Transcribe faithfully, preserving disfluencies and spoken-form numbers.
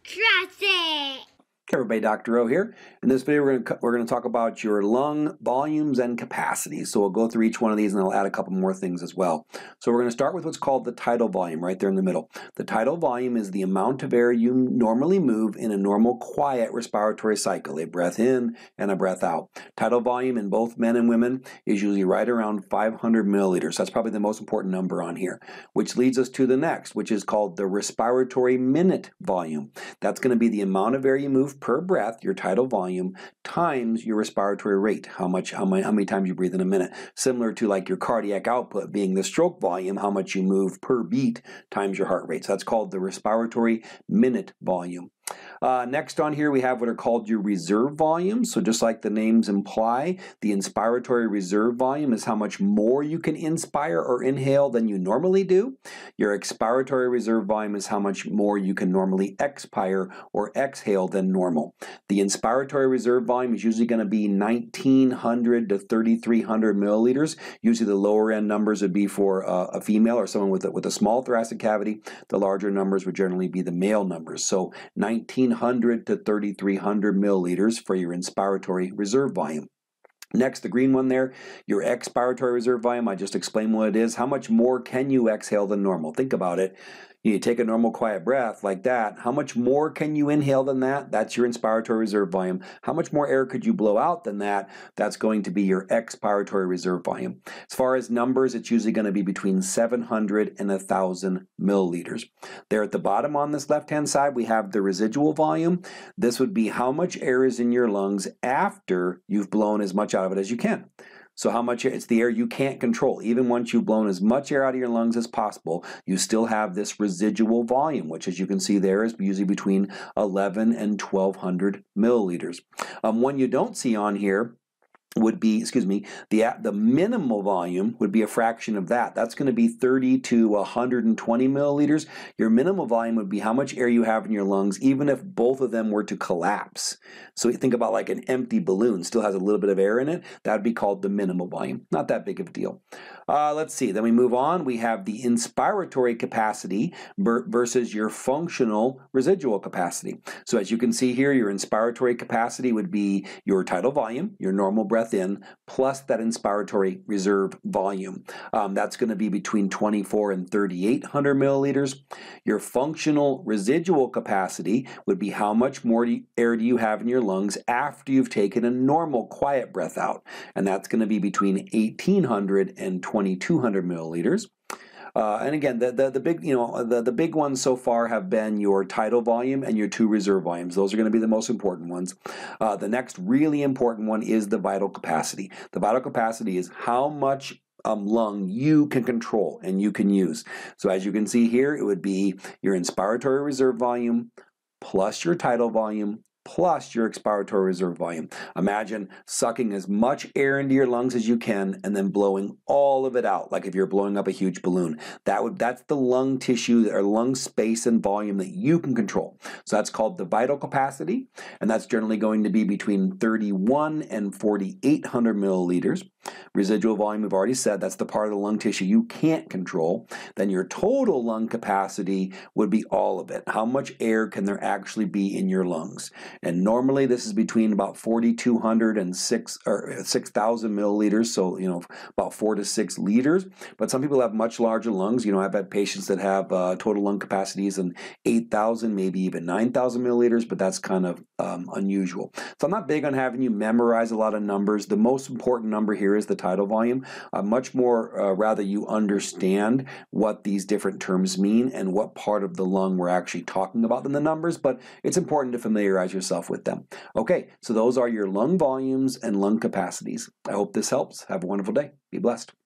Trust it! Hey everybody, Doctor O here. In this video, we're going to we're going to talk about your lung volumes and capacities. So we'll go through each one of these, and I'll add a couple more things as well. So we're going to start with what's called the tidal volume, right there in the middle. The tidal volume is the amount of air you normally move in a normal, quiet respiratory cycle, a breath in and a breath out. Tidal volume in both men and women is usually right around five hundred milliliters. That's probably the most important number on here, which leads us to the next, which is called the respiratory minute volume. That's going to be the amount of air you move per breath, your tidal volume, times your respiratory rate, how much, how many, how many times you breathe in a minute. Similar to like your cardiac output being the stroke volume, how much you move per beat times your heart rate. So that's called the respiratory minute volume. Uh, next on here we have what are called your reserve volumes. So just like the names imply, the inspiratory reserve volume is how much more you can inspire or inhale than you normally do. Your expiratory reserve volume is how much more you can normally expire or exhale than normal. The inspiratory reserve volume is usually going to be nineteen hundred to thirty-three hundred milliliters. Usually the lower end numbers would be for uh, a female or someone with a, with a small thoracic cavity. The larger numbers would generally be the male numbers. So nineteen hundred to thirty-three hundred milliliters for your inspiratory reserve volume. Next, the green one there, your expiratory reserve volume. I just explained what it is. How much more can you exhale than normal? Think about it. You take a normal quiet breath like that. How much more can you inhale than that? That's your inspiratory reserve volume. How much more air could you blow out than that? That's going to be your expiratory reserve volume. As far as numbers, it's usually going to be between seven hundred and one thousand milliliters. There at the bottom on this left-hand side, we have the residual volume. This would be how much air is in your lungs after you've blown as much out of it as you can. So how much air, it's the air you can't control. Even once you've blown as much air out of your lungs as possible, you still have this residual volume, which as you can see there is usually between eleven and twelve hundred milliliters. Um, one you don't see on here would be, excuse me, the the minimal volume would be a fraction of that. That's going to be thirty to one hundred twenty milliliters. Your minimal volume would be how much air you have in your lungs, even if both of them were to collapse. So you think about like an empty balloon, still has a little bit of air in it. That would be called the minimal volume. Not that big of a deal. Uh, let's see. Then we move on. We have the inspiratory capacity versus your functional residual capacity. So as you can see here, your inspiratory capacity would be your tidal volume, your normal breath in, plus that inspiratory reserve volume. Um, that's going to be between twenty-four and thirty-eight hundred milliliters. Your functional residual capacity would be how much more air do you have in your lungs after you've taken a normal quiet breath out, and that's going to be between eighteen hundred and twenty-two hundred milliliters. Uh, and again, the, the, the big, you know, the, the big ones so far have been your tidal volume and your two reserve volumes. Those are going to be the most important ones. Uh, the next really important one is the vital capacity. The vital capacity is how much um, lung you can control and you can use. So as you can see here, it would be your inspiratory reserve volume plus your tidal volume plus your expiratory reserve volume. Imagine sucking as much air into your lungs as you can and then blowing all of it out, like if you're blowing up a huge balloon. That would that's the lung tissue or lung space and volume that you can control. So that's called the vital capacity, and that's generally going to be between thirty-one and forty-eight hundred milliliters. Residual volume, we've already said, that's the part of the lung tissue you can't control. Then your total lung capacity would be all of it. How much air can there actually be in your lungs? And normally this is between about forty-two hundred and six or six thousand milliliters, so you know about four to six liters. But some people have much larger lungs. You know, I've had patients that have uh, total lung capacities in eight thousand, maybe even nine thousand milliliters, but that's kind of um, unusual. So I'm not big on having you memorize a lot of numbers. The most important number here is the tidal volume. Uh, much more uh, rather you understand what these different terms mean and what part of the lung we're actually talking about than the numbers, but it's important to familiarize yourself with them. Okay, so those are your lung volumes and lung capacities. I hope this helps. Have a wonderful day. Be blessed.